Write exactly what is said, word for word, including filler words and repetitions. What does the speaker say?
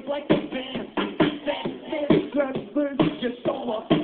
like a fancy. That this dress just so up.